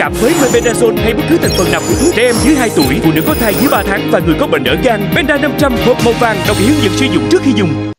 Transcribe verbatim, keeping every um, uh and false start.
cảm với mebendazole hay bất cứ thành phần nào của thuốc. Trẻ em dưới hai tuổi, phụ nữ có thai dưới ba tháng và người có bệnh ở gan. Benda năm trăm hộp màu vàng, đọc hướng dẫn sử dụng trước khi dùng.